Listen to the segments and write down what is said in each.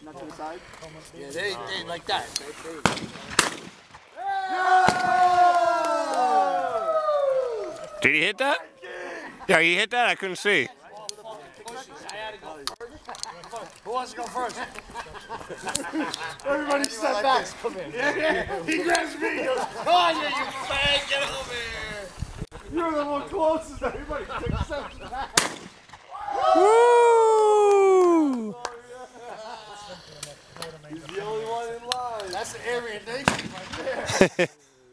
Not to the side? Yeah, they like that. Did he hit that? Yeah, he hit that? I couldn't see. Who wants to go first? Everybody step back. Come in. Yeah. He grabs me. He goes, Come on, you fag, get over here. you're the one closest. Everybody takes steps back. Woo! He's the only one in line. That's the Aryan Nation right there.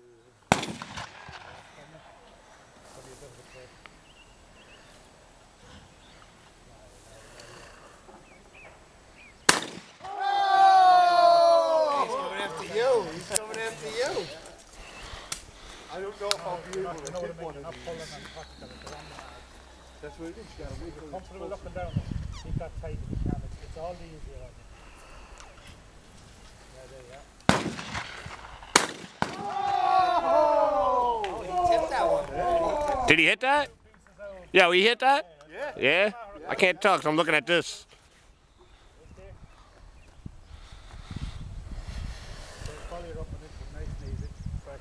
He's coming after you. I don't know if I'll be able to hit one of these. That's what it is. You gotta wait till it's comfortable up and down. Keep that tight if you can. It's all the easier on you. Yeah, there you Oh, he tipped that one. Did he hit that? Yeah, he hit that? Yeah. Yeah? I can't tell because I'm looking at this. follow your up and it's nice and easy.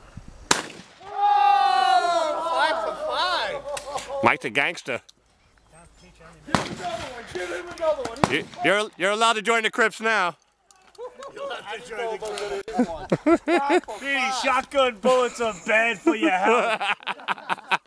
Oh, 5 for 5. Mike's a gangster. Can't teach Give him another one. Give him another one. You're allowed to join the Crips now. These shotgun bullets are bad for your health.